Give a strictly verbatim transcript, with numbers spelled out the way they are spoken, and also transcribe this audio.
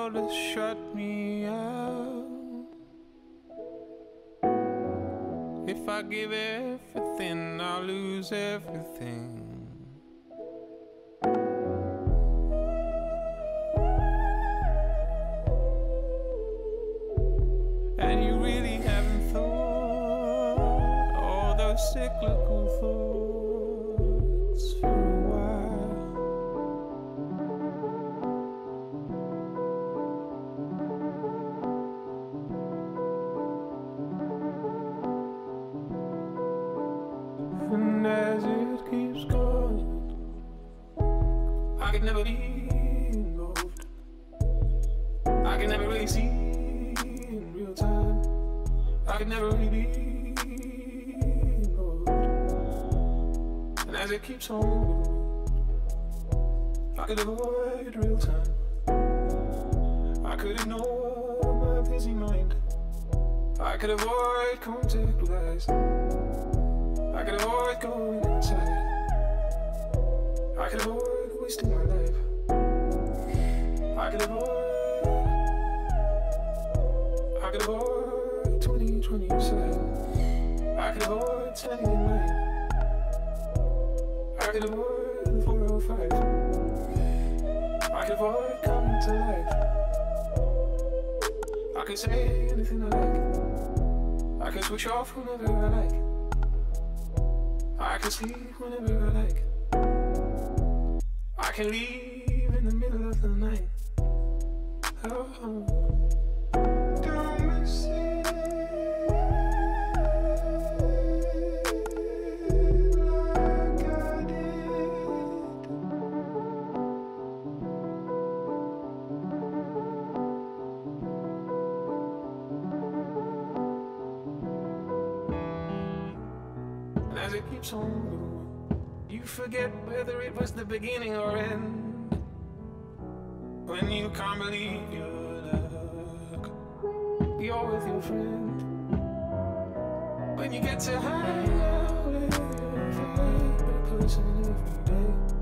world has shut me out. If I give everything, I'll lose everything. And you really haven't thought all those cyclical thoughts for a while. And as it keeps going, I could never be involved. I can never really see in real time. I could never really be involved. And as it keeps on going, I could avoid real time. I could ignore my busy mind. I could avoid contact with eyes. I could avoid going inside. I could avoid wasting my life. I could avoid, I could avoid twenty twenty-seven. I could avoid standing in line. I could avoid the four oh five. I could avoid coming to life. I could say anything I like. I could switch off whenever I like. I can sleep whenever I like. I can leave in the middle of the night. Oh, don't miss it like I did. And as it keeps on going, you forget whether it was the beginning or end. When you can't believe your luck, you're with your friend. When you get to hang out with your favorite person every day.